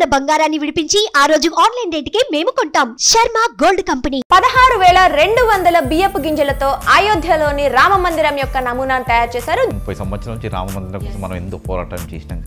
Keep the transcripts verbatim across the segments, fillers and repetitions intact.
ఉన్న బంగారాన్ని విడిపించి ఆ రోజు ఆన్లైన్ రేటుకే మేము కొంటాం. Sharma gold company. పదహారు వేల రెండు వందల బియ్యపు గింజలతో అయోధ్యలోని రామ మందిరం యొక్క నమూనాను తయారు చేశారు. ముప్పై సంవత్సరాల నుంచి రామ మందిరం కోసం మనం ఎందుకు పోరాటం చేసినాం.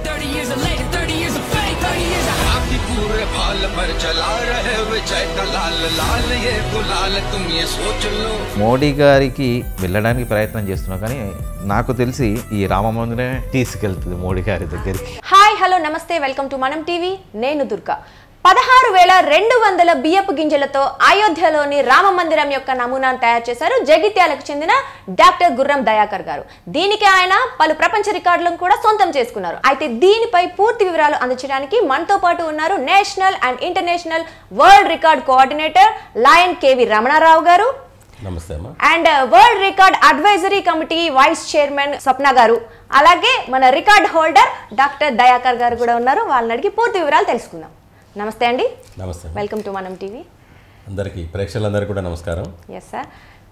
మోడీ గారికి వెళ్ళడానికి ప్రయత్నం చేస్తున్నాం, కానీ నాకు తెలిసి ఈ రామ మందిరమే తీసుకెళ్తుంది మోడీ గారి దగ్గరికి. హాయ్ హలో నమస్తే, వెల్కమ్ టు మనం టీవీ. నేను దుర్గా. పదహారు వేల రెండు వందల బియ్యపు గింజలతో అయోధ్యలోని రామ మందిరం యొక్క నమూనాను తయారు చేశారు జగిత్యాలకు చెందిన డాక్టర్ గుర్రం దయాకర్ గారు. దీనికి ఆయన పలు ప్రపంచ రికార్డులను కూడా సొంతం చేసుకున్నారు. అయితే దీనిపై పూర్తి వివరాలు అందించడానికి మనతో పాటు ఉన్నారు national and international world record coordinator lion KV Ramanarao గారు. నమస్తే అమ్మా. And world record advisory committee vice chairman Swapna గారు, అలాగే మన రికార్డ్ హోల్డర్ డాక్టర్ దయాకర్ గారు కూడా ఉన్నారు. వాళ్ళని అడిగి పూర్తి వివరాలు తెలుసుకుందాం. నమస్తే అండి. నమస్తే. Welcome to Manam TV. అందరికీ ప్రేక్షకులందరికీ కూడా నమస్కారం. Yes sir.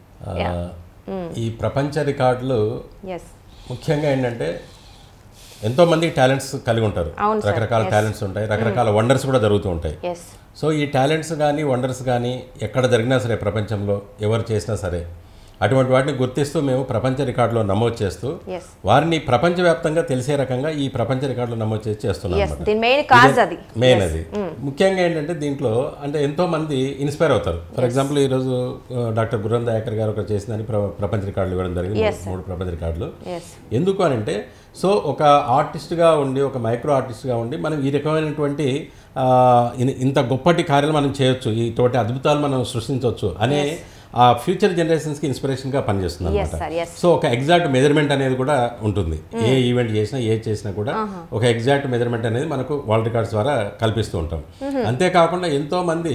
ఈ ప్రపంచ రికార్డులు ఎస్ ముఖ్యంగా ఏంటంటే ఎంతో మంది టాలెంట్స్ కలిగి ఉంటారు. రకరకాల టాలెంట్స్ ఉంటాయి, రకరకాల వండర్స్ కూడా జరుగుతూ ఉంటాయి. సో ఈ టాలెంట్స్ కానీ వండర్స్ కానీ ఎక్కడ జరిగినా సరే, ప్రపంచంలో ఎవరు చేసినా సరే, అటువంటి వాటిని గుర్తిస్తూ మేము ప్రపంచ రికార్డులో నమోదు చేస్తూ వారిని ప్రపంచవ్యాప్తంగా తెలిసే రకంగా ఈ ప్రపంచ రికార్డులో నమోదు చేసి చేస్తున్నాం. మెయిన్ అది ముఖ్యంగా ఏంటంటే దీంట్లో అంటే ఎంతో మంది ఇన్స్పైర్ అవుతారు. ఫర్ ఎగ్జాంపుల్ ఈరోజు డాక్టర్ గుర్రం దయాకర్ గారు ఒకటి చేసిందని ప్రపంచ రికార్డులు ఇవ్వడం జరిగింది, మూడు ప్రపంచ రికార్డులు. ఎందుకు అని అంటే, సో ఒక ఆర్టిస్ట్గా ఉండి, ఒక మైక్రో ఆర్టిస్ట్గా ఉండి మనం ఈ రకమైనటువంటి ఇంత గొప్పటి కార్యాలు మనం చేయొచ్చు, ఇటువంటి అద్భుతాలు మనం సృష్టించవచ్చు అనే ఆ ఫ్యూచర్ జనరేషన్స్కి ఇన్స్పిరేషన్గా పనిచేస్తుంది అనమాట. సో ఒక ఎగ్జాక్ట్ మెజర్మెంట్ అనేది కూడా ఉంటుంది. ఏ ఈవెంట్ చేసినా ఏ చేసినా కూడా ఒక ఎగ్జాక్ట్ మెజర్మెంట్ అనేది మనకు వరల్డ్ రికార్డ్స్ ద్వారా కల్పిస్తూ ఉంటాం. అంతేకాకుండా ఎంతో మంది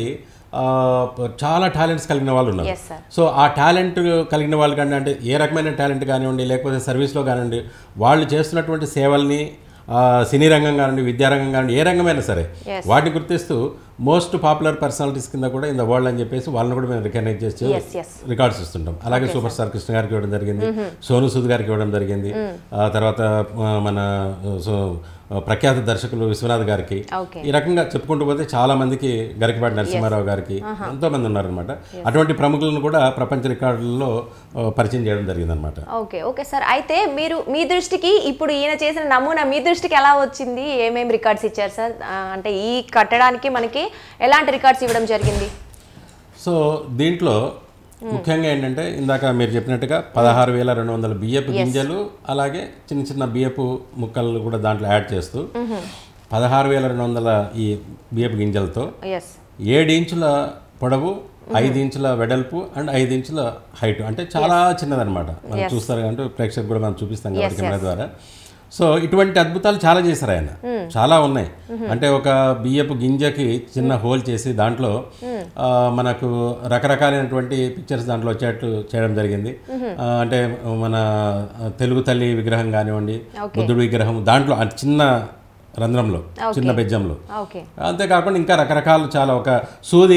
చాలా టాలెంట్స్ కలిగిన వాళ్ళు ఉన్నారు. సో ఆ టాలెంట్ కలిగిన వాళ్ళు కానీ, అంటే ఏ రకమైన టాలెంట్ కానివ్వండి, లేకపోతే సర్వీస్లో కానివ్వండి, వాళ్ళు చేస్తున్నటువంటి సేవల్ని సినీ రంగం కానివ్వండి, విద్యారంగం కానివ్వండి, ఏ రంగమైనా సరే వాటిని గుర్తిస్తూ మోస్ట్ పాపులర్ పర్సనాలిటీస్ కింద కూడా ఇన్ ద వరల్డ్ అని చెప్పేసి వాళ్ళని కూడా మేము రికగ్నైజ్ చేసి రికార్డ్స్ ఇస్తుంటాం. అలాగే సూపర్ స్టార్ కృష్ణ గారికి ఇవ్వడం జరిగింది, సోను సూద్ గారికి ఇవ్వడం జరిగింది, తర్వాత మన ప్రఖ్యాత దర్శకులు విశ్వనాథ్ గారికి, ఈ రకంగా చెప్పుకుంటూ పోతే చాలా మందికి, గరికపాటి నరసింహారావు గారికి, ఎంతో మంది ఉన్నారనమాట. అటువంటి ప్రముఖులను కూడా ప్రపంచ రికార్డులలో పరిచయం చేయడం జరిగింది అనమాట. Okay okay sir. అయితే మీరు మీ దృష్టికి ఇప్పుడు ఈయన చేసిన నమూనా మీ దృష్టికి ఎలా వచ్చింది? ఏమేమి రికార్డ్స్ ఇచ్చారు సార్? అంటే ఈ కట్టడానికి మనకి ఎలాంటి రికార్డ్స్ ఇవ్వడం జరిగింది? సో దీంట్లో ముఖ్యంగా ఏంటంటే ఇందాక మీరు చెప్పినట్టుగా పదహారు వేల రెండు వందల బియ్యపు గింజలు, అలాగే చిన్న చిన్న బియ్యపు ముక్కలు కూడా దాంట్లో యాడ్ చేస్తూ పదహారు వేల రెండు వందల ఈ బియ్యపు గింజలతో ఏడు ఇంచుల పొడవు, ఐదు ఇంచుల వెడల్పు అండ్ ఐదు ఇంచుల హైట్, అంటే చాలా చిన్నదనమాట. మనం చూస్తారు అంటే ప్రేక్షకులు కూడా మనం చూపిస్తాం కాబట్టి కెమెరా ద్వారా. సో ఇటువంటి అద్భుతాలు చాలా చేశారు ఆయన, చాలా ఉన్నాయి. అంటే ఒక బియ్యపు గింజకి చిన్న హోల్ చేసి దాంట్లో మనకు రకరకాలైనటువంటి పిక్చర్స్ దాంట్లో వచ్చేట్టు చేయడం జరిగింది. అంటే మన తెలుగు తల్లి విగ్రహం కానివ్వండి, బుద్ధుడి విగ్రహం దాంట్లో చిన్న రంధ్రంలో, చిన్న బెజ్జంలో. అంతేకాకుండా ఇంకా రకరకాలు చాలా, ఒక సూది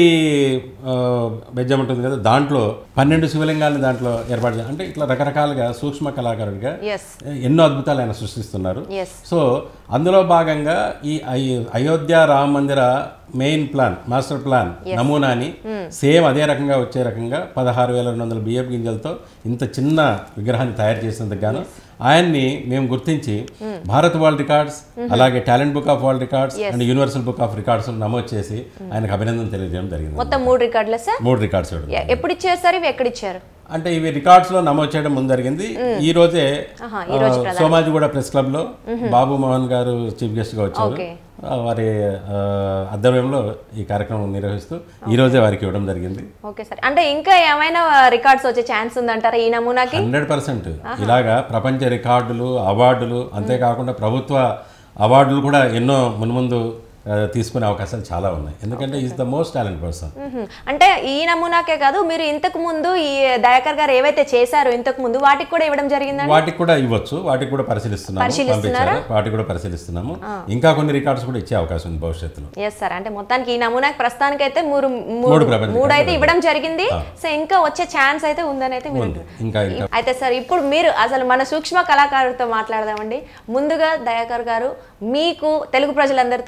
బెజ్జం ఉంటుంది కదా, దాంట్లో పన్నెండు శివలింగాలను దాంట్లో ఏర్పాటు, అంటే ఇట్లా రకరకాలుగా సూక్ష్మ కళాకారుడిగా ఎన్నో అద్భుతాలు ఆయన సృష్టిస్తున్నారు. సో అందులో భాగంగా ఈ అయోధ్య రామ మందిర మెయిన్ ప్లాన్, మాస్టర్ ప్లాన్ నమూనాని సేమ్ అదే రకంగా వచ్చే రకంగా పదహారు వేల రెండు వందల బియ్యపు గింజలతో ఇంత చిన్న విగ్రహాన్ని తయారు చేసినందుకు గాను ఆయన్ని మేము గుర్తించి భారత్ వరల్డ్ రికార్డ్స్, అలాగే talent book of world records and universal book of records నమోదు చేసి ఆయనకు అభినందన తెలియజేయడం జరిగింది. మొత్తం మూడు రికార్డులు సార్? మూడు రికార్డ్స్. ఎప్పుడు ఇచ్చారు సార్ ఇవి? ఎక్కడ ఇచ్చారు? అంటే ఇవి రికార్డ్స్ లో నమోదు చేయడం ముందు జరిగింది. ఈ రోజే సోమాజిగూడ ప్రెస్ క్లబ్ లో బాబు మోహన్ గారు చీఫ్ గెస్ట్ గా వచ్చారు. వారి ఆధ్వర్యంలో ఈ కార్యక్రమం నిర్వహిస్తూ ఈ రోజే వారికి ఇవ్వడం జరిగింది. Okay sir. అంటే ఇంకా ఏమైనా రికార్డ్స్ వచ్చే ఛాన్స్ ఉందంటారా ఈ నమూనాకి? హండ్రెడ్ పర్సెంట్ ఇలాగా ప్రపంచ రికార్డులు, అవార్డులు, అంతేకాకుండా ప్రభుత్వ అవార్డులు కూడా ఎన్నో మున్ముందు తీసుకునే అవకాశాలు చాలా ఉన్నాయి. ఎందుకంటే is the most talent person. అంటే ఈ నమూనాకే కాదు, మీరు ఇంతకు ముందు ఈ దయాకర్ గారు ఏవైతే చేశారో ఇంతకు ముందు వాటికి కూడా ఇవ్వడం జరిగింది? వాటికి కూడా ఇవ్వచ్చు, వాటికి కూడా పరిశీలిస్తున్నాము, వాటికి కూడా పరిశీలిస్తున్నాము. ఇంకా కొన్ని రికార్డ్స్ కూడా ఇచ్చే అవకాశం ఉంది భవిష్యత్తులో. Yes sir. అంటే మొత్తానికి ఈ నమూనాకి ప్రస్తుతానికి అయితే మూడు మూడు అయితే ఇవ్వడం జరిగింది. సో ఇంకా వచ్చే ఛాన్స్ అయితే ఉందని అయితే మీరు ఇంకా అయితే సార్ ఇప్పుడు మీరు అసలు మన సూక్ష్మ కళాకారుడితో మాట్లాడదామండి. ముందుగా దయాకర్ గారు, మీకు తెలుగు ప్రజలందరి తరపున నిజంగా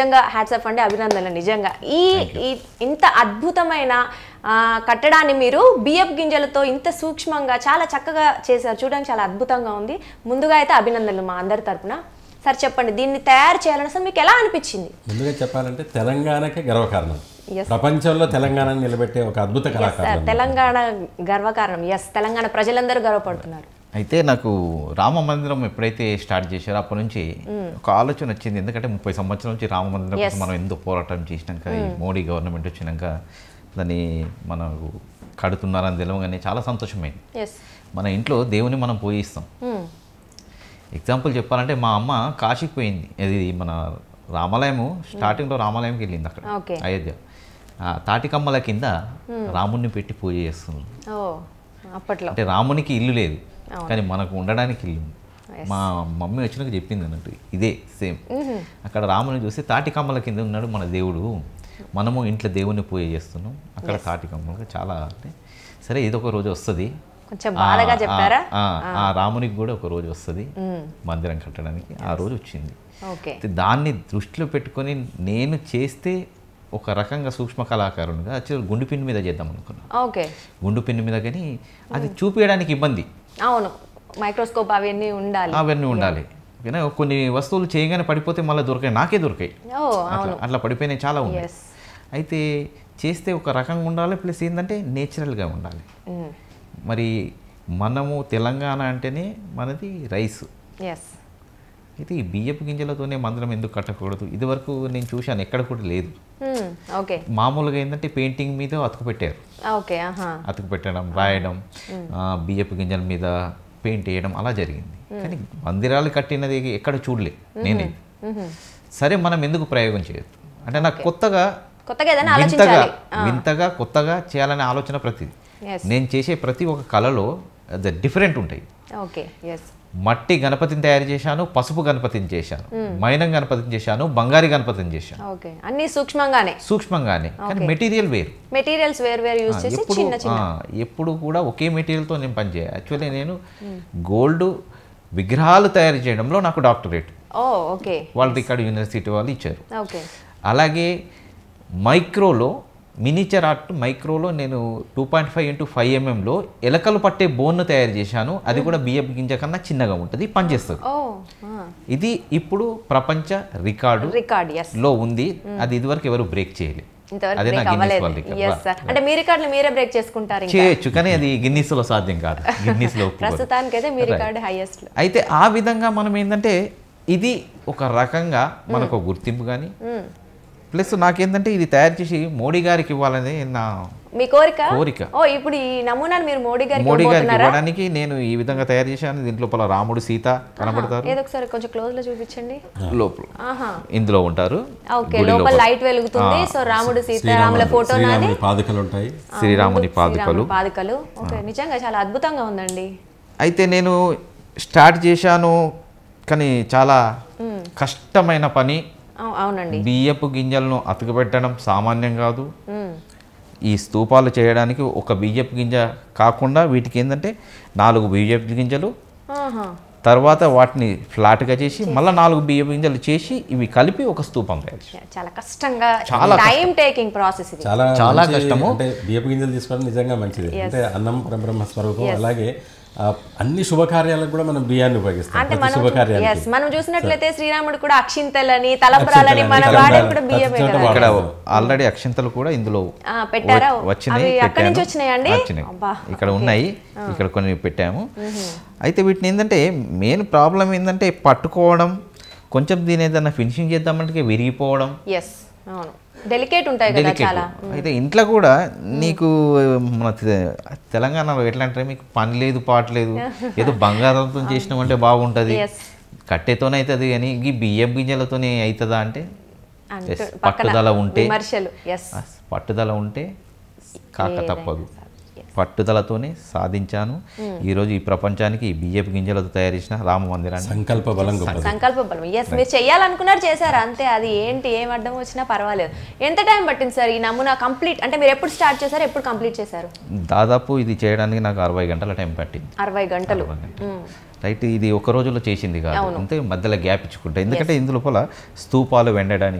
నిజంగా హ్యాట్స్ ఆఫ్ అండి, అభినందనలు నిజంగా. ఈ ఈ- ఇంత అద్భుతమైన ఆ, కట్టడాన్ని మీరు బియ్యపు గింజలతో ఇంత సూక్ష్మంగా చాలా చక్కగా చేశారు, చూడడానికి చాలా అద్భుతంగా ఉంది. ముందుగా అయితే అభినందనలు మా అందరి తరపున. సార్ చెప్పండి, దీన్ని తయారు చేయాలని అసలు మీకు ఎలా అనిపించింది? ముందుగా చెప్పాలంటే తెలంగాణకే గర్వకారణం, Yes. ప్రపంచంలో తెలంగాణను నిలబెట్టే ఒక అద్భుత సార్ కళాకారులు. తెలంగాణ గర్వకారణం. ఎస్, తెలంగాణ ప్రజలందరూ గర్వపడుతున్నారు. అయితే నాకు రామ మందిరం ఎప్పుడైతే స్టార్ట్ చేశారో అప్పటి నుంచి ఒక ఆలోచన వచ్చింది. ఎందుకంటే ముప్పై సంవత్సరాల నుంచి రామ మందిరం కోసం మనం ఎంతో పోరాటం చేసినాక ఈ మోడీ గవర్నమెంట్ వచ్చినాక దాన్ని మనకు కడుతున్నారని తెలియగానే చాలా సంతోషమైంది. ఎస్. మన ఇంట్లో దేవుని మనం పూజిస్తాం. ఎగ్జాంపుల్ చెప్పాలంటే మా అమ్మ కాశీకి పోయింది. ఇది మన రామాలయము స్టార్టింగ్లో రామాలయంకి వెళ్ళింది అక్కడ ఓకే. అయోధ్య. ఆ తాటికమ్మల కింద రాముడిని పెట్టి పూజ చేస్తుంది. ఓ, అప్పట్లో అంటే రామునికి ఇల్లు లేదు కానీ మనకు ఉండడానికి ఇల్లు ఉంది. మా మమ్మీ వచ్చినాక చెప్పింది అన్నట్టు ఇదే సేమ్. అక్కడ రాముని చూసి తాటికమ్మల కింద ఉన్నాడు మన దేవుడు, మనము ఇంట్లో దేవుని పూజ చేస్తున్నాం, అక్కడ తాటికమ్మలు చాలా. అంటే సరే ఏదో ఒక రోజు వస్తుంది, కొంచెం బాధగా చెప్పారా? ఆ రామునికి కూడా ఒక రోజు వస్తుంది మందిరం కట్టడానికి. ఆ రోజు వచ్చింది. ఓకే. దాన్ని దృష్టిలో పెట్టుకొని నేను చేస్తే ఒక రకంగా సూక్ష్మ కళాకారునిగా యాక్చువల్ గుండు పిన్ మీద చేద్దాం అనుకున్నాను. ఓకే. గుండు పిన్ మీద కానీ అది చూపించడానికి ఇబ్బంది. అవును, మైక్రోస్కోప్ అవన్నీ ఉండాలి. అవన్నీ ఉండాలి. ఓకేనా, కొన్ని వస్తువులు చేయగానే పడిపోతే మళ్ళీ దొరికాయి, నాకే దొరికాయి. ఓ, అట్లా అట్లా పడిపోయినాయి చాలా ఉన్నాయి. ఎస్. అయితే చేస్తే ఒక రకంగా ఉండాలి, ప్లస్ ఏంటంటే నేచురల్గా ఉండాలి. మరి మనము తెలంగాణ అంటేనే మనది రైస్. ఎస్. అయితే ఈ బియ్యపు గింజలతోనే మందిరం ఎందుకు కట్టకూడదు? ఇదివరకు నేను చూశాను, ఎక్కడ కూడా లేదు. ఓకే. మామూలుగా ఏంటంటే పెయింటింగ్ మీద అతుకు పెట్టారు. ఓకే. అతుకు పెట్టడం, రాయడం, బియ్యపు గింజల మీద పెయింట్ వేయడం అలా జరిగింది. కానీ మందిరాలు కట్టినది ఎక్కడ చూడలే నేనే. సరే మనం ఎందుకు ప్రయోగం చేయొద్దు అంటే నాకు కొత్తగా కొత్తగా ఏదైనా వింతగా ఆలోచించాలి. వింతగా కొత్తగా చేయాలనే ఆలోచన ప్రతిది. నేను చేసే ప్రతి ఒక్క కళలో డిఫరెంట్ ఉంటాయి. ఓకే. ఎస్. మట్టి గణపతిని తయారు చేశాను, పసుపు గణపతిని చేశాను, మైనం గణపతిని చేశాను, బంగారు గణపతిని చేశాను. ఓకే. అన్ని సూక్ష్మంగానే సూక్ష్మంగానే కానీ మెటీరియల్ వేరు. మెటీరియల్స్ వేరు వేరు యూస్ చేసి ఎప్పుడు చిన్న చిన్న ఎప్పుడు కూడా ఒకే మెటీరియల్తో నేను పనిచేయాలి. యాక్చువల్లీ నేను గోల్డ్ విగ్రహాలు తయారు చేయడంలో నాకు డాక్టరేట్ ఓ ఓకే వాళ్ళు రికార్డ్ యూనివర్సిటీ వాళ్ళు ఇచ్చారు. ఓకే. అలాగే మైక్రోలో మినిచర్ ఆర్ట్ మైక్రోలో నేను two point five into five ఎంఎంలో ఎలకలు పట్టే బోన్ను తయారు చేశాను. అది కూడా బియ్యపు గింజ కన్నా చిన్నగా ఉంటుంది, పనిచేస్తుంది. ఓ ఇది ఇప్పుడు ప్రపంచ రికార్డు రికార్డ్ ఎస్ లో ఉంది. అది ఇదివరకు ఎవరు బ్రేక్ చేయలేదు. ఇంతవరకు అదే నా బ్రేక్ గిన్నిస్ అవ్వలేదు. World record. Yes sir. అంటే మీ రికార్డులు మీరే బ్రేక్ చేసుకుంటారు ఇంకా? చేయొచ్చు కానీ అది గిన్నీస్ లో సాధ్యం కాదు. గిన్నీస్ లో ఒప్పుకోరు. ప్రస్తుతానికైతే మీ రికార్డు హైయెస్ట్. అయితే ఆ విధంగా మనం ఏంటంటే ఇది ఒక రకంగా మనకు ఒక గుర్తింపు కానీ ప్లస్ నాకేంటంటే ఇది తయారు చేసి మోడీ గారికి ఇవ్వాలని నా మీ కోరిక కోరిక. ఓ ఇప్పుడు ఈ నమూనాను మీరు మోడీ గారికి మోడీ గారికి ఇవ్వబోతున్నారా? ఇవ్వడానికి నేను ఈ విధంగా తయారు చేశాను. దీంట్లో లోపల రాముడు సీత కనబడతారు. ఏదో ఒకసారి కొంచెం క్లోజ్ లో చూపించండి. లోపల ఆహా ఇందులో ఉంటారు. ఓకే. లోపల లైట్ వెలుగుతుంది. సో రాముడు సీత రాముల ఫోటో నాది, శ్రీరాముని పాదుకలు ఉంటాయి. శ్రీరాముని పాదుకలు పాదుకలు. ఓకే. నిజంగా చాలా అద్భుతంగా ఉందండి. అయితే నేను స్టార్ట్ చేశాను కానీ చాలా కష్టమైన పని. అవు- అవునండి. బియ్యపు గింజలను అతుకుపెట్టడం సామాన్యం కాదు. ఈ స్తూపాలు చేయడానికి ఒక బియ్యపు గింజ కాకుండా వీటికి ఏంటంటే నాలుగు బియ్యపు గింజలు, ఆహా తర్వాత వాటిని ఫ్లాట్గా చేసి మళ్ళీ నాలుగు బియ్యపు గింజలు చేసి ఇవి కలిపి ఒక స్తూపం తయారు చేయాలి. చాలా కష్టంగా చాలా టైం టేకింగ్ ప్రాసెస్ ఇది. చాలా చాలా మంచి- కష్టము. అంటే బియ్యపు గింజలు తీసుకోవడం నిజంగా మంచిది. అంటే అన్నం పరబ్రహ్మ స్వరూపం. అలాగే ఆ, అన్ని శుభకార్యాలకు కూడా మనం బియ్యాన్ని ఉపయోగిస్తాం. అంటే ప్రతి మనం శుభకార్యానికి yes, మనం చూసినట్లయితే శ్రీరాముడు కూడా అక్షింతలని తలంబ్రాలని మన అక్షింతలని, వాడేది కూడా బియ్యమే ప్రతి చోట కదా. ఇక్కడ ఆల్రెడీ అక్షింతలు కూడా ఇందులో ఆ, పెట్టారా? వ- వచ్చినాయి, అవి అక్కడి నుంచి పెట్టాను. వచ్చినాయండి? వచ్చినాయి. అబ్బా, ఇక్కడ ఉన్నాయి, ఇక్కడ కొన్ని పెట్టాము. అయితే వీటిని ఏంటంటే మెయిన్ ప్రాబ్లం ఏంటంటే పట్టుకోవడం, కొంచెం దీని ఏదైనా ఫినిషింగ్ చేద్దామంటే విరిగిపోవడం. ఎస్ అవును, డెలికేట్ ఉంటాయి కదా డెలికేట్. చాలా. అయితే ఇంట్లో కూడా నీకు మన తె- తెలంగాణలో ఎట్లా అంటే మీకు పని లేదు పాట లేదు, ఏదో బంగారంతో చేసినామంటే బాగుంటుంది, Yes. కట్టెతోనే అవుతుంది కానీ ఈ బియ్యం గింజలతోనే అవుతుందా అంటే అంటూ yes, పక్కన పట్టుదల ఉంటే విమర్శలు. ఎస్ పట్టుదల ఉంటే కాక తప్పదు. పట్టుదలతోనే సాధించాను. ఈరోజు ఈ ప్రపంచానికి ఈ బియ్యపు గింజలతో తయారు చేసిన రామ మందిరాన్ని సంకల్ప బలం గొప్పది. సంకల్ప బలం. ఎస్ మీరు చెయ్యాలనుకున్నారు, చేశారు అంతే. అది ఏంటి ఏం అడ్డం వచ్చినా పర్వాలేదు. ఎంత టైం పట్టింది సార్ ఈ నమూనా కంప్లీట్? అంటే మీరు ఎప్పుడు స్టార్ట్ చేశారు, ఎప్పుడు కంప్లీట్ చేశారు? దాదాపు ఇది చేయడానికి నాకు అరవై గంటల టైం పట్టింది. అరవై గంటలు. రైట్. ఇది ఒక రోజులో చేసింది కాదు, అంతే మధ్యలో గ్యాప్ ఇచ్చుకుంటా. ఎందుకంటే ఇందు లోపల స్తూపాలు వెండడానికి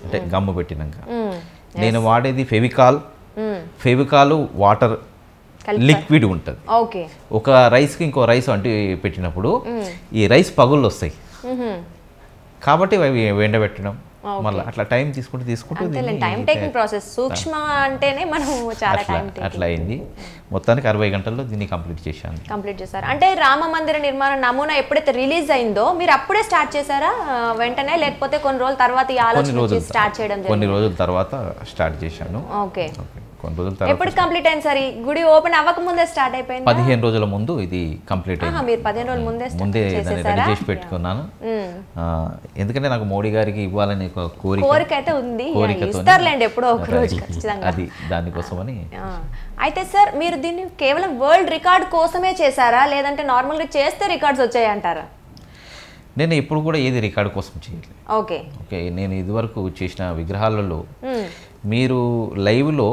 అంటే గమ్ము పెట్టినాక నేను వాడేది ఫెవికాల్ ఫెవికాల్ వాటర్ లిక్విడ్ ఉంటుంది. ఓకే. ఒక రైస్కి ఇంకో రైస్ అంటే పెట్టినప్పుడు ఈ రైస్ పగుళ్ళు వస్తాయి కాబట్టి అవి ఎండబెట్టడం మళ్ళీ అట్లా టైం తీసుకుంటూ తీసుకుంటూ టైం టేకింగ్ ప్రాసెస్. సూక్ష్మ అంటేనే మనం చాలా టైం అట్లా అయింది. మొత్తానికి అరవై గంటల్లో దీన్ని కంప్లీట్ చేశాను. కంప్లీట్ చేశారు. అంటే రామ మందిర నిర్మాణ నమూనా ఎప్పుడైతే రిలీజ్ అయిందో మీరు అప్పుడే స్టార్ట్ చేశారా వెంటనే, లేకపోతే కొన్ని రోజుల తర్వాత ఈ ఆలోచన స్టార్ట్ చేయడం? కొన్ని రోజుల తర్వాత స్టార్ట్ చేశాను. ఓకే. కొన్ని రోజుల తర్వాత ఎప్పుడు కంప్లీట్ అయింది సార్? గుడి ఓపెన్ అవ్వక ముందే స్టార్ట్ అయిపోయింది? పదిహేను రోజుల ముందు ఇది కంప్లీట్ అయింది. మీరు పదిహేను రోజుల ముందే ముందే దాన్ని రెడీ చేసి పెట్టుకున్నాను. ఎందుకంటే నాకు మోడీ గారికి ఇవ్వాలని ఒక కోరిక కోరిక అయితే ఉంది. ఇస్తారులేండి ఎప్పుడో ఒక రోజు ఖచ్చితంగా. అది దానికోసమని. అయితే సార్ మీరు దీన్ని కేవలం వరల్డ్ రికార్డ్ కోసమే చేశారా, లేదంటే నార్మల్గా చేస్తే రికార్డ్స్ వచ్చాయి అంటారా? నేను ఇప్పుడు కూడా ఏది రికార్డు కోసం చేయలేదు. ఓకే. ఓకే. నేను ఇదివరకు చేసిన విగ్రహాలలో మీరు లైవ్లో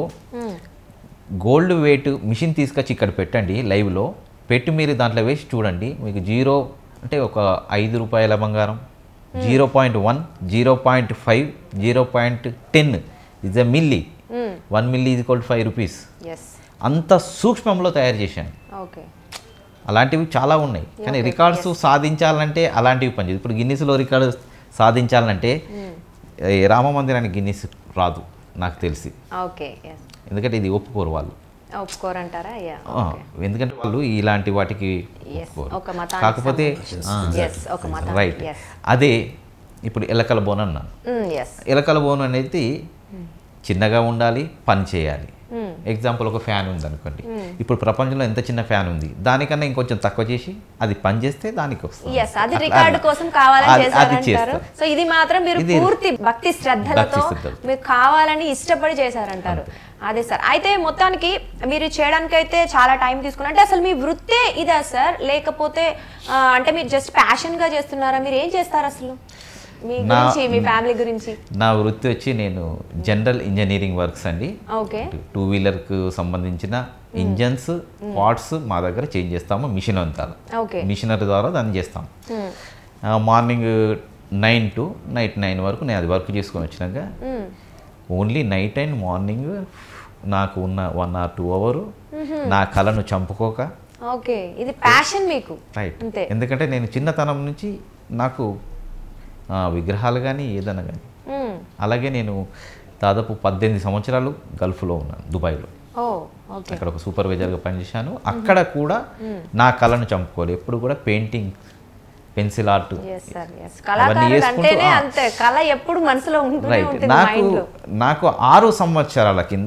గోల్డ్ వెయిట్ మిషన్ తీసుకొచ్చి ఇక్కడ పెట్టండి, లైవ్లో పెట్టి మీరు దాంట్లో వేసి చూడండి, మీకు జీరో అంటే ఒక ఐదు రూపాయల బంగారం, zero point one zero point five zero point ten is a milli, one milli is equal to five rupees, అంత సూక్ష్మంలో తయారు చేశాను. ఓకే. అలాంటివి చాలా ఉన్నాయి. కానీ రికార్డ్స్ సాధించాలంటే అలాంటివి పనిచేయదు. ఇప్పుడు గిన్నిస్లో రికార్డు సాధించాలంటే రామ మందిరానికి గిన్నిస్ రాదు నాకు తెలిసి. ఓకే. ఎందుకంటే ఇది ఒప్పుకోరు వాళ్ళు. ఒప్పుకోరంటారా? ఎందుకంటే వాళ్ళు ఇలాంటి వాటికి కాకపోతే రైట్. అదే ఇప్పుడు ఎలకల బోన్ అన్నాను. ఎలకల బోన్ అనేది చిన్నగా ఉండాలి, పని చేయాలి. ఎగ్జాంపుల్ ఒక ఫ్యాన్ ఉంది అనుకోండి, ఇప్పుడు ప్రపంచంలో ఎంత చిన్న ఫ్యాన్ ఉంది, దానికన్నా ఇంకొంచెం తక్కువ చేసి అది పని చేస్తే దానికి వస్తుంది. అది రికార్డు కోసం కావాలని చేశారంటారు. సో ఇది మాత్రం మీరు పూర్తి భక్తి శ్రద్ధలతో మీరు కావాలని ఇష్టపడి చేశారంటారు. అదే సార్. అయితే మొత్తానికి మీరు చేయడానికి అయితే చాలా టైం తీసుకున్నారు. అంటే అసలు మీ వృత్తే ఇదా సార్, లేకపోతే అంటే మీరు జస్ట్ ప్యాషన్ గా చేస్తున్నారా? మీరు ఏం చేస్తారు అసలు? మీ గురించి, మీ ఫ్యామిలీ గురించి. నా వృత్తి వచ్చి నేను జనరల్ ఇంజనీరింగ్ వర్క్స్ అండి. ఓకే. టూ వీలర్కు సంబంధించిన ఇంజన్స్ పార్ట్స్ మా దగ్గర చేంజ్ చేస్తాము, మిషన్ అంతా మిషనరీ ద్వారా దాన్ని చేస్తాం. Morning nine to night nine వరకు నేను అది వర్క్ చేసుకొని వచ్చినాక ఓన్లీ నైట్ అండ్ మార్నింగ్ నాకు ఉన్న వన్ ఆర్ టూ అవర్ నా కళను చంపుకోక. ఓకే. ఇది ప్యాషన్ మీకు. రైట్. ఎందుకంటే నేను చిన్నతనం నుంచి నాకు విగ్రహాలు కానీ ఏదైనా కానీ, అలాగే నేను దాదాపు పద్దెనిమిది సంవత్సరాలు గల్ఫ్లో ఉన్నాను, దుబాయ్లో. అక్కడ ఒక సూపర్వైజర్గా పనిచేశాను. అక్కడ కూడా నా కళను చంపుకోవాలి. ఎప్పుడు కూడా పెయింటింగ్, పెన్సిల్ ఆర్ట్ నాకు నాకు ఆరు సంవత్సరాల కింద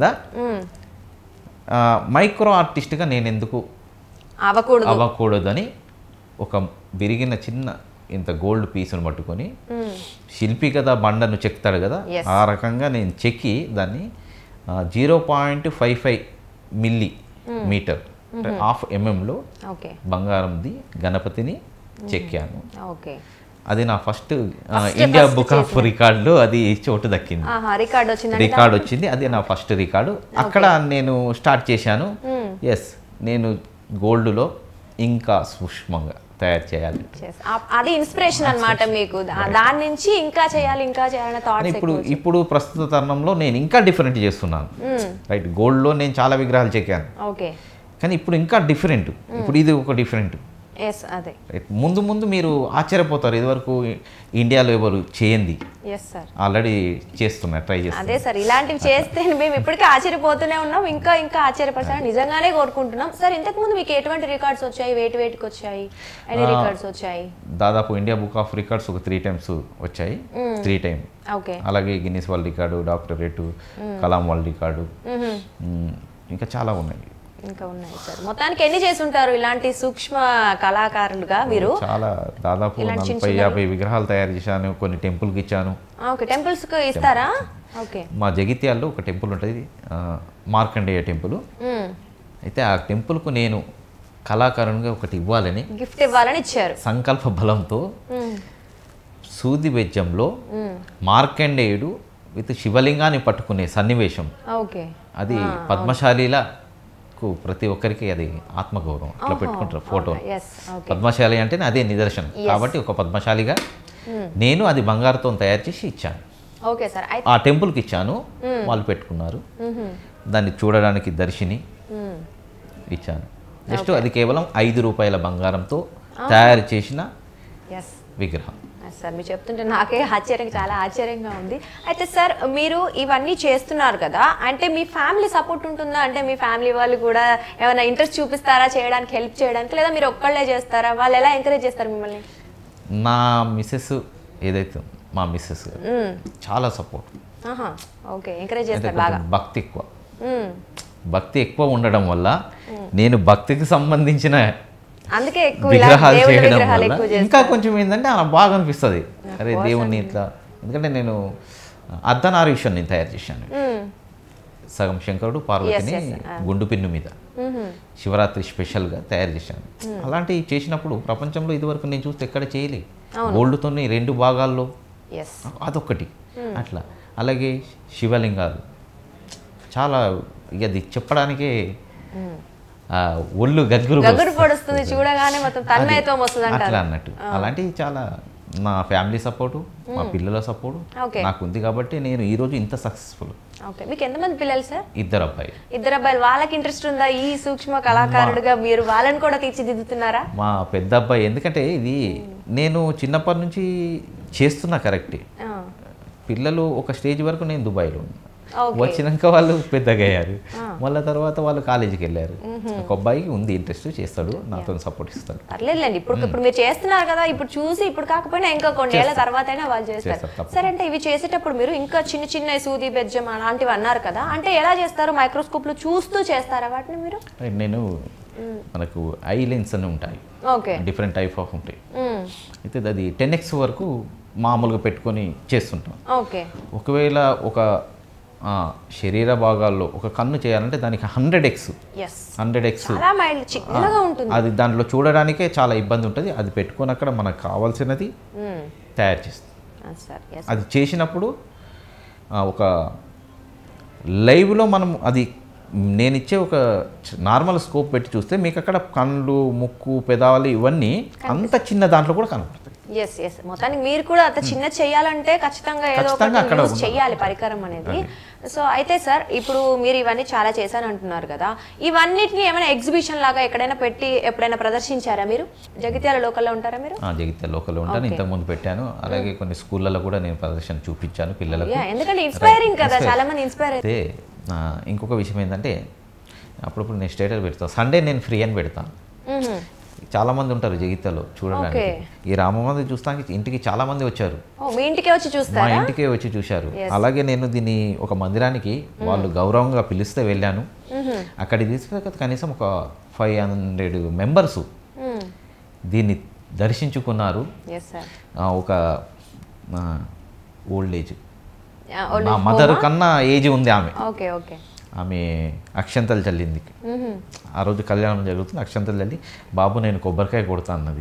మైక్రో ఆర్టిస్ట్గా నేను ఎందుకు అవ్వకూడదని ఒక విరిగిన చిన్న ఇంత గోల్డ్ పీస్ను పట్టుకొని శిల్పి కదా బండను చెక్తాడు కదా, ఆ రకంగా నేను చెక్కి దాన్ని zero point five five millimetre అంటే హాఫ్ ఎంఎంలో బంగారంది గణపతిని చెక్కాను. అది నా ఫస్ట్ ఇండియా బుక్ ఆఫ్ రికార్డులో అది చోటు దక్కింది, రికార్డ్ వచ్చింది. అది నా ఫస్ట్ రికార్డు. అక్కడ నేను స్టార్ట్ చేశాను. ఎస్, నేను గోల్డ్లో ఇంకా సూక్ష్మంగా తయారు చేయాలి. అది ఇన్స్పిరేషన్ అన్నమాట మీకు. దాని నుంచి ఇంకా చేయాలి ఇంకా చేయాలనే థాట్స్. ఇప్పుడు ఇప్పుడు ప్రస్తుత తరుణంలో నేను ఇంకా డిఫరెంట్ చేస్తున్నాను. రైట్, గోల్డ్లో నేను చాలా విగ్రహాలు చెక్కాను. ఓకే. కానీ ఇప్పుడు ఇంకా డిఫరెంట్. ఇప్పుడు ఇది ఒక డిఫరెంట్. అదే ముందు ముందు మీరు ఆశ్చర్యపోతారు, ఇదివరకు ఇండియాలో ఎవరు చేయండి ఆల్రెడీ చేస్తున్నారు, ట్రై చేస్తున్నారు. అదే సార్, ఇలాంటివి చేస్తే మేము ఇప్పటికీ ఆశ్చర్యపోతూనే ఉన్నాం, ఇంకా ఇంకా ఆశ్చర్యపడతారని నిజంగానే కోరుకుంటున్నాం. సార్, ఇంతకు ముందు మీకు ఎటువంటి రికార్డ్స్ వచ్చాయి, వేటి వేటికి వచ్చాయి, ఎన్ని రికార్డ్స్ వచ్చాయి? దాదాపు ఇండియా బుక్ ఆఫ్ రికార్డ్స్ ఒక త్రీ టైమ్స్ వచ్చాయి, త్రీ టైమ్. ఓకే. అలాగే Guinness world record, doctorate, Kalam world record, ఇంకా చాలా ఉన్నాయి. ఇంకా ఉన్నాయి సార్. మొత్తానికి ఎన్ని చేసి ఉంటారు ఇలాంటి సూక్ష్మ కళాకారులుగా మీరు? చాలా, దాదాపు నలభై యాభై విగ్రహాలు తయారు చేశాను. కొన్ని టెంపుల్కి ఇచ్చాను. ఓకే, టెంపుల్స్కి ఇస్తారా? ఓకే. మా జగిత్యాల్లో ఒక టెంపుల్ ఉంటుంది, మార్కండేయ టెంపుల్. అయితే ఆ టెంపుల్కు నేను కళాకారునిగా ఒకటి ఇవ్వాలని, గిఫ్ట్ ఇవ్వాలని ఇచ్చారు. సంకల్ప బలంతో సూది బెజ్జంలో మార్కండేయుడు విత్ శివలింగాన్ని పట్టుకునే సన్నివేశం, అది పద్మశాలిలా ప్రతి ఒక్కరికి అది ఆత్మగౌరవం, అట్లా పెట్టుకుంటారు ఫోటో. పద్మశాలి అంటేనే అదే నిదర్శనం. కాబట్టి ఒక పద్మశాలిగా నేను అది బంగారుతో తయారు చేసి ఇచ్చాను. Okay sir. ఆ టెంపుల్కి ఇచ్చాను, వాళ్ళు పెట్టుకున్నారు. దాన్ని చూడడానికి దర్శిని ఇచ్చాను. నెక్స్ట్ అది కేవలం ఐదు రూపాయల బంగారంతో తయారు చేసిన విగ్రహం. సార్ మీరు చెప్తుంటే నాకే ఆశ్చర్యం, చాలా ఆశ్చర్యంగా ఉంది. అయితే సార్ మీరు ఇవన్నీ చేస్తున్నారు కదా, అంటే మీ ఫ్యామిలీ సపోర్ట్ ఉంటుందా? అంటే మీ ఫ్యామిలీ వాళ్ళు కూడా ఏమైనా ఇంట్రెస్ట్ చూపిస్తారా చేయడానికి, హెల్ప్ చేయడానికి, లేదా మీరు ఒక్కళ్ళే చేస్తారా? వాళ్ళు ఎలా ఎంకరేజ్ చేస్తారు మిమ్మల్ని? నా మిస్సెస్ ఏదైతే మా మిస్సెస్ చాలా సపోర్ట్. ఓకే, ఎంకరేజ్ చేస్తారు బాగా. భక్తి ఎక్కువ, భక్తి ఎక్కువ ఉండడం వల్ల నేను భక్తికి సంబంధించిన అందుకే విగ్రహాలు చేయడం వల్ల ఇంకా కొంచెం ఏంటంటే అలా బాగా అనిపిస్తుంది. అరే దేవుణ్ణి ఇట్లా, ఎందుకంటే నేను అర్ధనారీశ్వరుని నేను తయారు చేశాను. సగం శంకరుడు పార్వతిని గుండు పిన్ను మీద శివరాత్రి స్పెషల్గా తయారు చేశాను. అలాంటివి చేసినప్పుడు ప్రపంచంలో ఇదివరకు నేను చూస్తే ఎక్కడ చేయలే. గోల్డ్తో రెండు భాగాల్లో అదొక్కటి అట్లా. అలాగే శివలింగాలు చాలా, ఇక అది చెప్పడానికే ఒళ్ళు గగ్గురు పడుస్తుంది చూడగానే, మొత్తం తన్మయత్వం వస్తుంది అట్లా అన్నట్టు. అలాంటివి చాలా నా ఫ్యామిలీ సపోర్టు, మా పిల్లల సపోర్టు నాకు ఉంది కాబట్టి నేను ఈ రోజు ఇంత సక్సెస్ఫుల్. ఓకే, మీకు ఎంతమంది పిల్లలు సార్? ఇద్దరు అబ్బాయిలు. ఇద్దరు అబ్బాయిలు. వాళ్ళకి ఇంట్రెస్ట్ ఉందా ఈ సూక్ష్మ కళాకారుడుగా మీరు వాళ్ళని కూడా తీర్చిదిద్దుతున్నారా? మా పెద్ద అబ్బాయి, ఎందుకంటే ఇది నేను చిన్నప్పటి నుంచి చేస్తున్నా కరెక్టే. పిల్లలు ఒక స్టేజ్ వరకు నేను దుబాయ్లో వచ్చినాక వాళ్ళు పెద్దగా అయ్యారు, మళ్ళీ తర్వాత వాళ్ళు కాలేజీకి వెళ్ళారు. ఒక అబ్బాయికి ఉంది ఇంట్రెస్ట్, చేస్తాడు, నాతో సపోర్ట్ ఇస్తాడు. పర్లేదులేండి, ఇప్పుడు ఇప్పుడు మీరు చేస్తున్నారు కదా, ఇప్పుడు చూసి ఇప్పుడు కాకపోయినా ఇంకా కొన్ని ఏళ్ళ తర్వాత అయినా వాళ్ళు చేస్తారు. సరే, అంటే ఇవి చేసేటప్పుడు మీరు ఇంకా చిన్న చిన్న సూది బెజ్జం అలాంటివి అన్నారు కదా, అంటే ఎలా చేస్తారు? మైక్రోస్కోప్ లో చూస్తూ చేస్తారా వాటిని మీరు? నేను మనకు ఐ లెన్స్ అని ఉంటాయి, డిఫరెంట్ టైప్ ఆఫ్ ఉంటాయి. అయితే అది టెన్ ఎక్స్ వరకు మామూలుగా పెట్టుకొని చేస్తుంటాం. ఒకవేళ ఒక శరీర భాగాల్లో ఒక కన్ను చేయాలంటే దానికి హండ్రెడ్ ఎక్స్ హండ్రెడ్ ఎక్స్ అది దాంట్లో చూడడానికే చాలా ఇబ్బంది ఉంటుంది. అది పెట్టుకొని అక్కడ మనకు కావాల్సినది తయారు చేస్తాం. అది చేసినప్పుడు ఒక లైవ్లో మనం అది నేను ఇచ్చే ఒక నార్మల్ స్కోప్ పెట్టి చూస్తే మీకు అక్కడ కళ్ళు, ముక్కు, పెదాలు ఇవన్నీ అంత చిన్న దాంట్లో కూడా కనపడతాయి. ఎస్ ఎస్ మొత్తానికి మీరు కూడా అంత చిన్న చేయాలంటే ఖచ్చితంగా ఏదో ఒకటి యూజ్ చేయాలి పరికరం అనేది. సో అయితే సార్, ఇప్పుడు మీరు ఇవన్నీ చాలా చేశాను అంటున్నారు కదా, ఇవన్నిటిని ఏమైనా ఎగ్జిబిషన్ లాగా ఎక్కడైనా పెట్టి ఎప్పుడైనా ప్రదర్శించారా మీరు? జగిత్యాల లోకల్లో ఉంటారా మీరు? జగిత్యాల లోకల్లో ఉంటాను, ఇంతకుముందు పెట్టాను. అలాగే కొన్ని స్కూళ్ళలో కూడా నేను ప్రదర్శన చూపించాను పిల్లలకు. ఎందుకంటే ఇన్స్పైరింగ్ కదా, చాలా మంది ఇన్స్పైర్ అయితే. ఇంకొక విషయం ఏంటంటే, అప్పుడప్పుడు నేను స్టేటస్ పెడతాను, సండే నేను ఫ్రీ అని పెడతాను. చాలా మంది ఉంటారు జగిత్యాలో చూడడానికి. ఈ రామమందిరం చూస్తానికి ఇంటికి చాలా మంది వచ్చారు, మా ఇంటికే వచ్చి చూశారు. అలాగే నేను దీన్ని ఒక మందిరానికి వాళ్ళు గౌరవంగా పిలిస్తే వెళ్ళాను. అక్కడికి తీసుకు కనీసం ఒక ఫైవ్ హండ్రెడ్ మెంబర్స్ దీన్ని దర్శించుకున్నారు. ఒక ఓల్డ్ ఏజ్, నా మదర్ కన్నా ఏజ్ ఉంది ఆమె. ఆమె అక్షంతలు చల్లింది. ఆ రోజు కళ్యాణం జరుగుతుంది, అక్షంతలు చల్లి బాబు నేను కొబ్బరికాయ కొడతా అన్నది.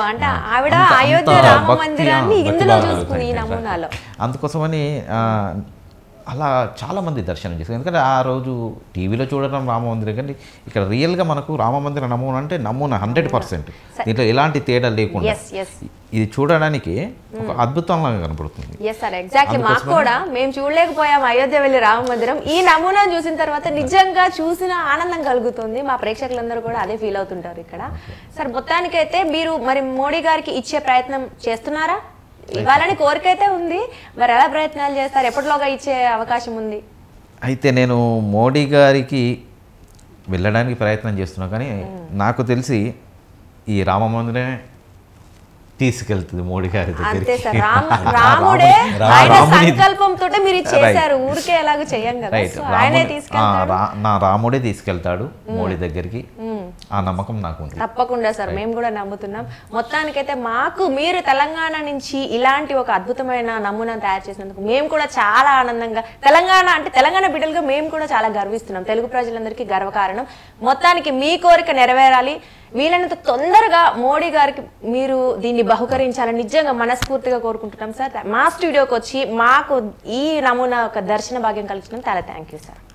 అందుకోసమని అలా చాలామంది దర్శనం చేస్తారు. ఎందుకంటే ఆ రోజు టీవీలో చూడడం రామమందిరం, కానీ ఇక్కడ రియల్గా మనకు రామమందిర నమూనా అంటే నమూనా హండ్రెడ్ పర్సెంట్, దీంట్లో ఎలాంటి తేడా లేకుండా ఇది చూడడానికి ఒక అద్భుతంగా కనపడుతుంది. Yes sir, exactly. మాకు కూడా మేము చూడలేకపోయాం అయోధ్య వెళ్ళి రామ మందిరం. ఈ నమూనా చూసిన తర్వాత నిజంగా చూసిన ఆనందం కలుగుతుంది. మా ప్రేక్షకులందరూ కూడా అదే ఫీల్ అవుతుంటారు ఇక్కడ. సార్, మొత్తానికైతే మీరు మరి మోడీ గారికి ఇచ్చే ప్రయత్నం చేస్తున్నారా? ఇవ్వాలని కోరిక అయితే ఉంది, మరి ఎలా ప్రయత్నాలు చేస్తారు? ఎప్పటిలోగా ఇచ్చే అవకాశం ఉంది? అయితే నేను మోడీ గారికి వెళ్ళడానికి ప్రయత్నం చేస్తున్నా, కానీ నాకు తెలిసి ఈ రామ మందిరమే తీసుకెళ్తుంది మోడీ గారి దగ్గరికి. రాముడే సంకల్పంతో మీరు చేశారు, ఊరికే ఎలాగో చేయం కదా, ఆయనే తీసుకెళ్తాడు. నా రాముడే తీసుకెళ్తాడు మోడీ దగ్గరికి, ఆ నమ్మకం నాకు ఉంది. తప్పకుండా సార్, మేము కూడా నమ్ముతున్నాం. మొత్తానికైతే మాకు మీరు తెలంగాణ నుంచి ఇలాంటి ఒక అద్భుతమైన నమూనా తయారు చేసినందుకు మేము కూడా చాలా ఆనందంగా, తెలంగాణ అంటే తెలంగాణ బిడ్డలుగా మేము కూడా చాలా గర్విస్తున్నాం. తెలుగు ప్రజలందరికీ గర్వకారణం. మొత్తానికి మీ కోరిక నెరవేరాలి, వీలైనంత తొందరగా మోడీ గారికి మీరు దీన్ని బహుకరించాలని నిజంగా మనస్ఫూర్తిగా కోరుకుంటున్నాం సార్. మా స్టూడియోకి వచ్చి మాకు ఈ నమూనా ఒక దర్శన భాగ్యం కలిగించడం చాలా థ్యాంక్ యూ సార్.